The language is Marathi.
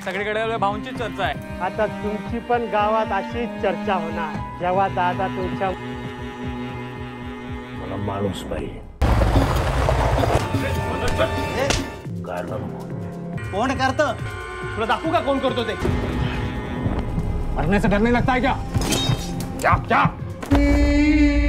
सगळीकडे भाऊंची चर्चा आहे. आता तुमची पण गावात अशीच चर्चा होणार जेव्हा दादा तुमच्या मला माणूस पाहिजे. कोण करत तुला दाखवू का कोण करतो ते? मरने से डर नहीं लगता है क्या? क्या क्या